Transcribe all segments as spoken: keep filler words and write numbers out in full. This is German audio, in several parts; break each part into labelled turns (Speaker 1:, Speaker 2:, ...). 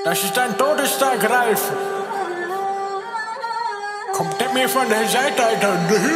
Speaker 1: Das ist dein Todestag, Ralf. Kommt der mir von der Seite, Alter.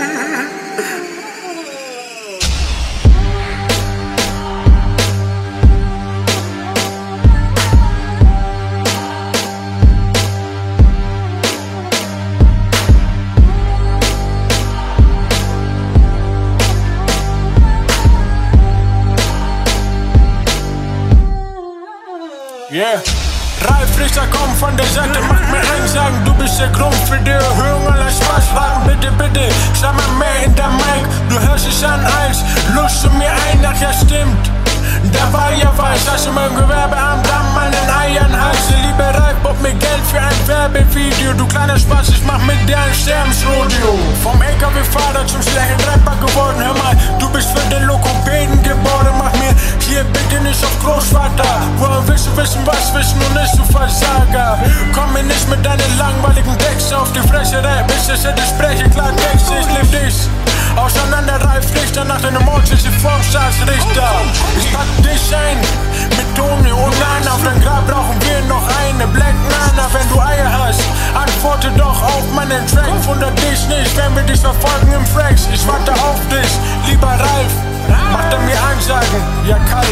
Speaker 1: Yeah. Ralf Richter kommt von der Seite, macht mir Ansagen, du bist der Grund für die Erhöhung aller Spasstraten. Bitte, bitte, schrei mal mehr in der Mic, du hörst es an als lutscht du mir ein, ach ja stimmt. Da war ja was, dass im Gewerbeamt an meinen Eiern heiße. Liebe Ralf, bob mir Geld für ein Werbevideo. Du kleiner Spaß, ich mach mit dir ein Sterbensrodeo. Vom L K W Fahrer zum schlechten Rapper geworden. Hör mal, du bist für den Lokopäden geboren. Mach mir hier bitte nicht auf Großvater. Woher willst du wissen, was wissen und nicht, du Versager? Komm mir nicht mit deinen langweiligen Texten auf die Fresse Rap. Ich das hätte spreche, klar Texte, ich lieb dich. Auseinander, Ralf Richter, nach deinem Mord ist die Vom Richter. Ich pack dich ein, mit Toni und Nana. Auf dein Grab brauchen wir noch eine Black Nana. Wenn du Eier hast, antworte doch auf meinen Track. Wundert dich nicht, wenn wir dich verfolgen im Flex. Ich warte auf dich, lieber Ralf. Macht er mir Ansagen, ja kalt.